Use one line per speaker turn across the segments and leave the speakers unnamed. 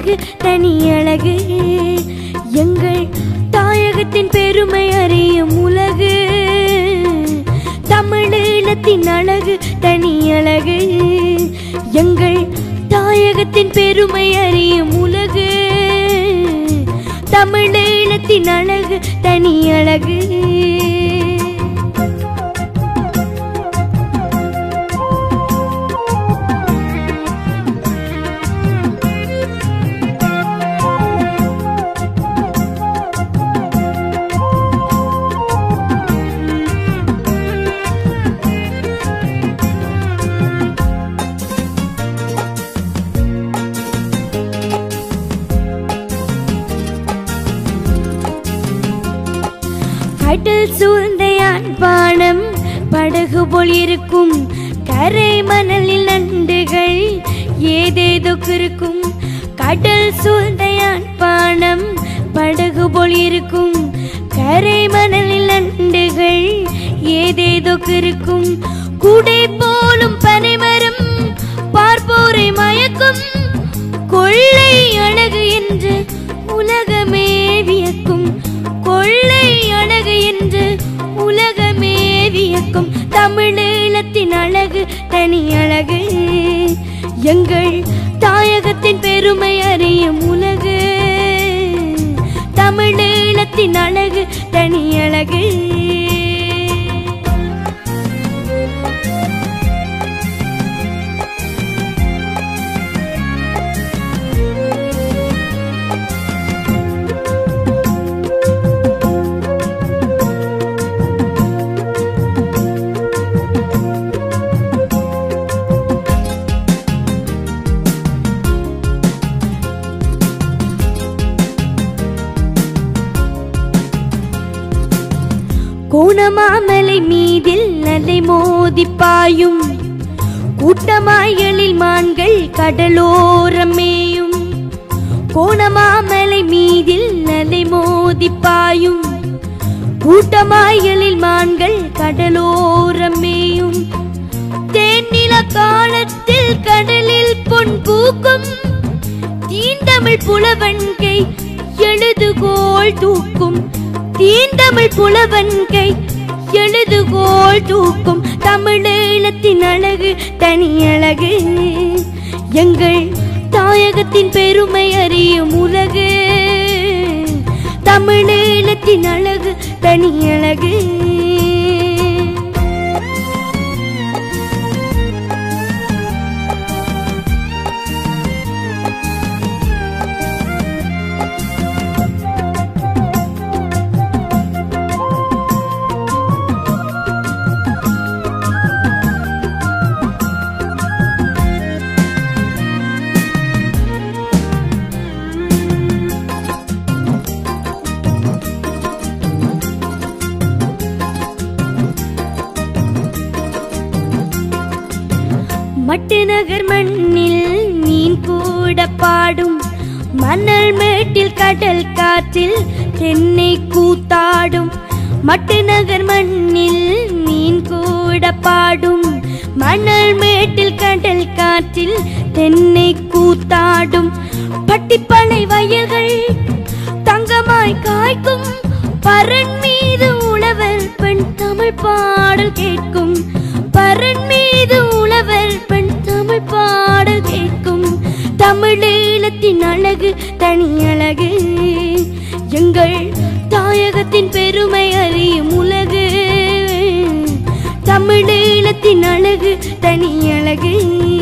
அழகு தனி அழகு எங்கள் தாயகத்தின் பெருமை அறியும் உலகு தமிழீழத்தின் அழகு தனி அழகு எங்கள் தாயகத்தின் பெருமை அறியும் உலகு தமிழீழத்தின் அழகு தனி அழகு கடல் சூழ்ந்த யாழ்ப்பாணம் படகு போல் இருக்கும் கரை மணலில் நண்டுகள் ஏதேதோ இருக்கும் கடல் சூழ்ந்த யாழ்ப்பாணம் படகு போல் இருக்கும் கரை மணலில் நண்டுகள் ஏதேதோ இருக்கும் குடை போலும் பனைமரம் பார்ப்போரை மயக்கும் கொள்ளை அழகு என்று உலகமே வியக்கும் கொள்ளை அழகு என்று உலகமே வியக்கும் தமிழீழத்தின் அழகு தனி அழகு எங்கள் தாயகத்தின் பெருமை அறியும் உலகு தமிழீழத்தின் அழகு தனி அழகு கோணமாமலை மீதில் அலை மோதி பாயும் கூட்டமாயலில் மான்கள் கடலோரம் மேயும் கோணமாமலை மீதில் அலை மோதி பாயும் கூட்டமாயலில் மான்கள் கடலோரம் மேயும் தேனில காலத்தில் கடலில் பொன் பூக்கும் தீந்தமிழ் புலவன்கை எழுதுகோள் தூக்கும் தீந்தமிழ் புலவன்கை எழுதுகோள் தூக்கும் தமிழீழத்தின் அழகு தனி அழகு எங்கள் தாயகத்தின் பெருமை அறியும் உலகு தமிழீழத்தின் அழகு தனி அழகு மட்டு நகர் மண்ணில் மீன் கூட பாடும் மணல் மேட்டில் கடல் காற்றில் தென்னை கூத்தாடும் மட்டு நகர் மண்ணில் மீன் கூட பாடும் மணல் மேட்டில் கடல் காற்றில் தென்னை கூத்தாடும் பட்டிப்பனை வயல்கள் தங்கமாய் காய்க்கும் பரன் மீது உழவர் பெண் தமிழ் பாடல் கேட்கும் பரன் மீது உழவர் பெண் தமிழ் பாடல் கேட்கும் தமிழீழத்தின் அழகு தனி அழகு எங்கள் தாயகத்தின் பெருமை அறியும் உலகு தமிழீழத்தின் அழகு தனி அழகு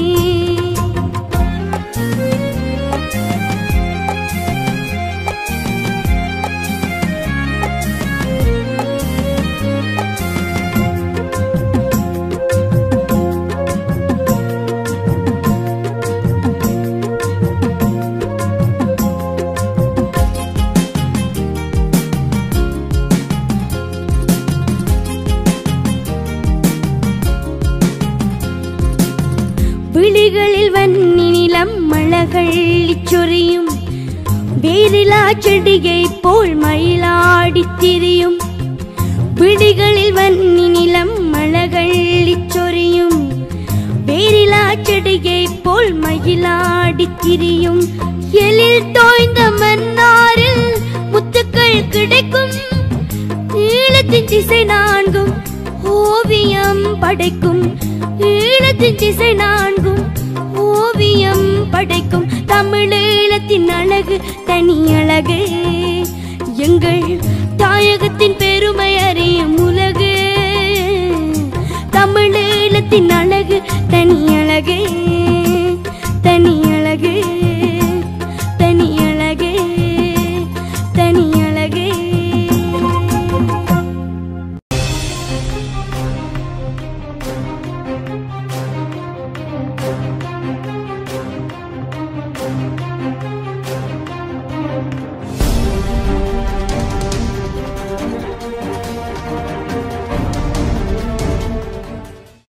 விழிகளில் வன்னி நிலம் மலர்கள் சொரியும் வேரிலா செடியை போல் மயிலாடி திரியும் விழிகளில் வன்னி நிலம் மலர்கள் சொரியும் வேரிலா செடியை போல் மயிலாடி திரியும் எழில் தோய்ந்த மன்னாரில் முத்துக்கள் கிடைக்கும். ஈழத்தின் திசை நான்கும் ஓவியம் படைக்கும். ஈழத்தின் திசை நான்கும் ஓவியம் படைக்கும். தமிழீழத்தின் அழகு தனி அழகு. எங்கள் தாயகத்தின் பெரு